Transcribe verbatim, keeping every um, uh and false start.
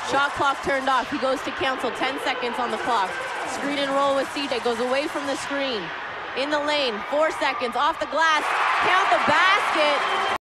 Shot clock turned off. He goes to Council. ten seconds on the clock. Screen and roll with C J. Goes away from the screen. In the lane. Four seconds. Off the glass. Count the basket.